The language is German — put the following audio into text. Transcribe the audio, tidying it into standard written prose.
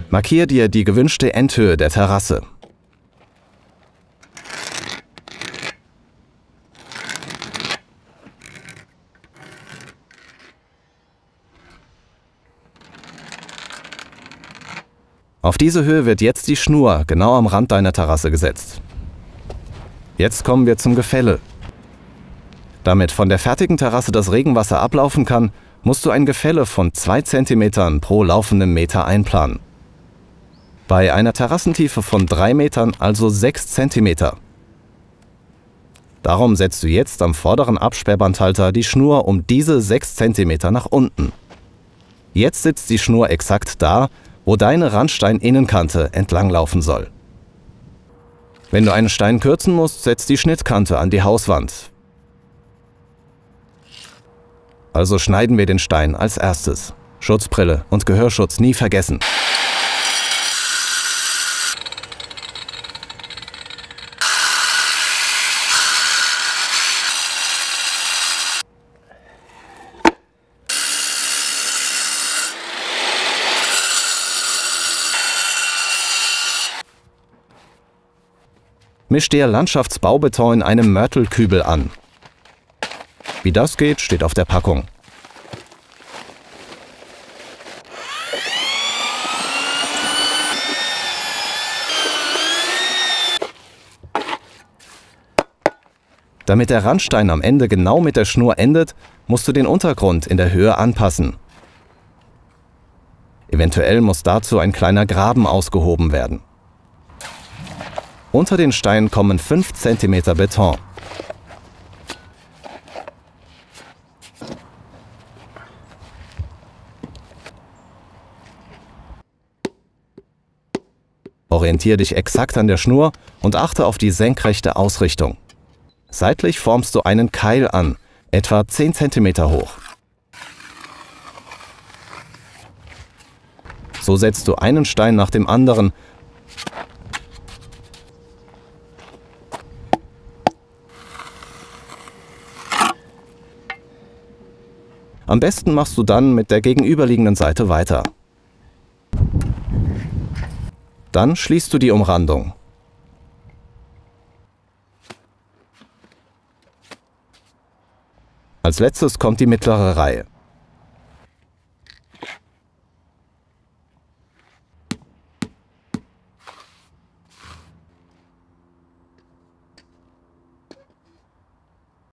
Markier dir die gewünschte Endhöhe der Terrasse. Auf diese Höhe wird jetzt die Schnur genau am Rand deiner Terrasse gesetzt. Jetzt kommen wir zum Gefälle. Damit von der fertigen Terrasse das Regenwasser ablaufen kann, musst du ein Gefälle von 2 cm pro laufendem Meter einplanen. Bei einer Terrassentiefe von 3 Metern also 6 cm. Darum setzt du jetzt am vorderen Absperrbandhalter die Schnur um diese 6 cm nach unten. Jetzt sitzt die Schnur exakt da, wo deine Randstein-Innenkante entlanglaufen soll. Wenn du einen Stein kürzen musst, setzt die Schnittkante an die Hauswand. Also schneiden wir den Stein als erstes. Schutzbrille und Gehörschutz nie vergessen. Misch dir Landschaftsbaubeton in einem Mörtelkübel an. Wie das geht, steht auf der Packung. Damit der Randstein am Ende genau mit der Schnur endet, musst du den Untergrund in der Höhe anpassen. Eventuell muss dazu ein kleiner Graben ausgehoben werden. Unter den Stein kommen 5 cm Beton. Orientiere dich exakt an der Schnur und achte auf die senkrechte Ausrichtung. Seitlich formst du einen Keil an, etwa 10 cm hoch. So setzt du einen Stein nach dem anderen. Am besten machst du dann mit der gegenüberliegenden Seite weiter. Dann schließt du die Umrandung. Als letztes kommt die mittlere Reihe.